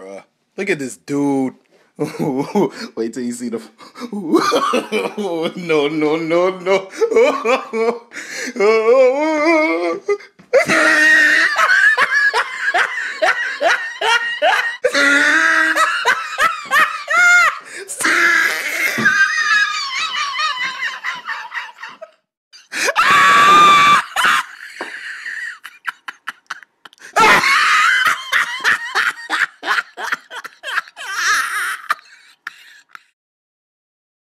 bruh. Look at this dude. Wait till you see the. No, no, no, no.